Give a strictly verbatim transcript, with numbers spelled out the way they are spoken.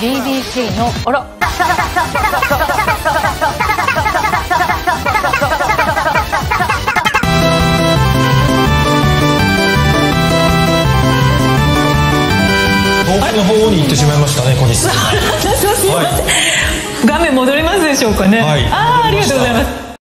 ビービーシー のあら遠くの方に行ってしまいましたね、小西さん。 すみません、画面戻りますでしょうかね。 はい、 ああ、ありがとうございます。